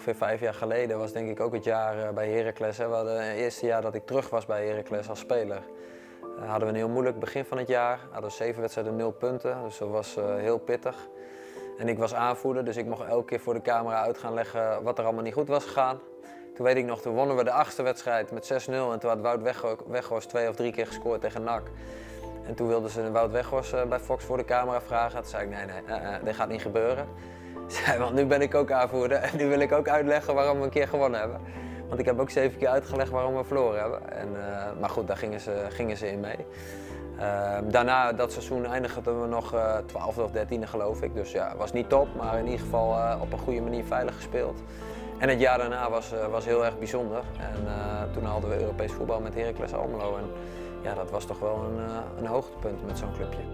ongeveer 5 jaar geleden was denk ik ook het jaar bij Heracles. We hadden het eerste jaar dat ik terug was bij Heracles als speler. Hadden we een heel moeilijk begin van het jaar. Hadden we 7 wedstrijden, 0 punten. Dus dat was heel pittig. En ik was aanvoerder, dus ik mocht elke keer voor de camera uit gaan leggen wat er allemaal niet goed was gegaan. Toen weet ik nog, toen wonnen we de 8e wedstrijd met 6-0 en toen had Wout Weghorst 2 of 3 keer gescoord tegen NAC. En toen wilden ze Wout Weghorst bij Fox voor de camera vragen. Toen zei ik, nee, dat gaat niet gebeuren. Zei, want nu ben ik ook aanvoerder en nu wil ik ook uitleggen waarom we een keer gewonnen hebben. Want ik heb ook 7 keer uitgelegd waarom we verloren hebben. Maar goed, daar gingen ze in mee. Daarna dat seizoen eindigden we nog 12e of 13e geloof ik. Dus ja, het was niet top, maar in ieder geval op een goede manier veilig gespeeld. En het jaar daarna was heel erg bijzonder. En toen hadden we Europees voetbal met Heracles Almelo. En ja, dat was toch wel een hoogtepunt met zo'n clubje.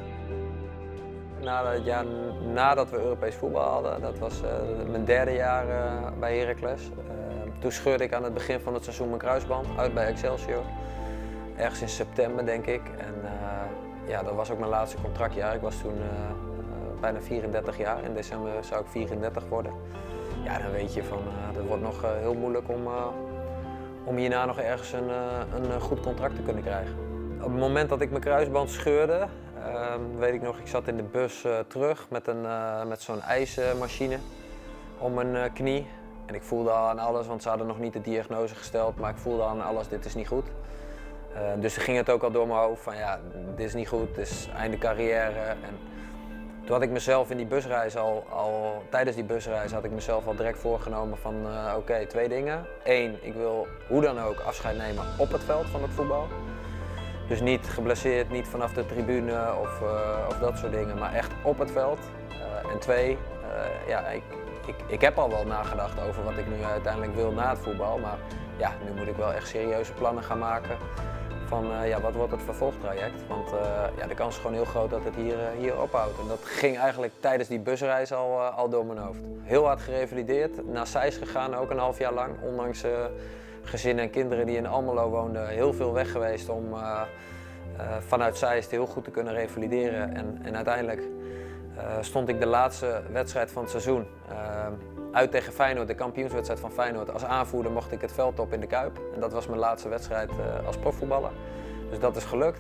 Het jaar nadat we Europees voetbal hadden, dat was mijn 3e jaar bij Heracles. Toen scheurde ik aan het begin van het seizoen mijn kruisband uit bij Excelsior. Ergens in september denk ik. En ja, dat was ook mijn laatste contractjaar. Ik was toen bijna 34 jaar. In december zou ik 34 worden. Ja, dan weet je van, het wordt nog heel moeilijk om hierna nog ergens een goed contract te kunnen krijgen. Op het moment dat ik mijn kruisband scheurde, weet ik nog, ik zat in de bus terug met zo'n ijsmachine om mijn knie. En ik voelde al aan alles, want ze hadden nog niet de diagnose gesteld, maar ik voelde al aan alles, dit is niet goed. Dus ging het ook al door mijn hoofd van ja, dit is niet goed, dit is einde carrière. En toen had ik mezelf in die busreis tijdens die busreis had ik mezelf al direct voorgenomen van oké, 2 dingen. 1, ik wil hoe dan ook afscheid nemen op het veld van het voetbal. Dus niet geblesseerd, niet vanaf de tribune of dat soort dingen, maar echt op het veld. En 2, ja, ik heb al wel nagedacht over wat ik nu uiteindelijk wil na het voetbal, maar ja, nu moet ik wel echt serieuze plannen gaan maken van ja, wat wordt het vervolgtraject. Want ja, de kans is gewoon heel groot dat het hier ophoudt. En dat ging eigenlijk tijdens die busreis al door mijn hoofd. Heel hard gerevalideerd, naar Zeist gegaan, ook een half jaar lang, ondanks gezinnen en kinderen die in Almelo woonden, heel veel weg geweest om vanuit Zeist heel goed te kunnen revalideren. En uiteindelijk stond ik de laatste wedstrijd van het seizoen uit tegen Feyenoord, de kampioenswedstrijd van Feyenoord. Als aanvoerder mocht ik het veld op in de Kuip. En dat was mijn laatste wedstrijd als profvoetballer. Dus dat is gelukt.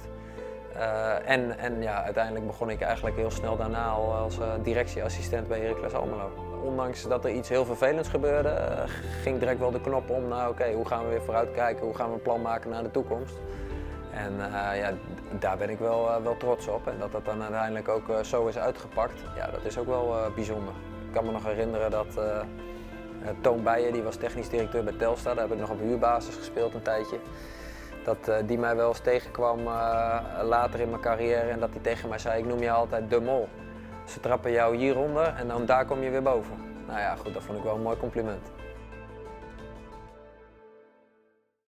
En ja, uiteindelijk begon ik eigenlijk heel snel daarna al als directieassistent bij Heracles Almelo. Ondanks dat er iets heel vervelends gebeurde, ging direct wel de knop om naar oké, hoe gaan we weer vooruit kijken, hoe gaan we een plan maken naar de toekomst. En ja, daar ben ik wel trots op. En dat dat dan uiteindelijk ook zo is uitgepakt, ja, dat is ook wel bijzonder. Ik kan me nog herinneren dat Toon Beijer, die was technisch directeur bij Telstar, daar heb ik nog op huurbasis gespeeld een tijdje. Dat die mij wel eens tegenkwam later in mijn carrière en dat hij tegen mij zei, ik noem je altijd de mol. Ze trappen jou hieronder en dan daar kom je weer boven. Nou ja, goed, dat vond ik wel een mooi compliment.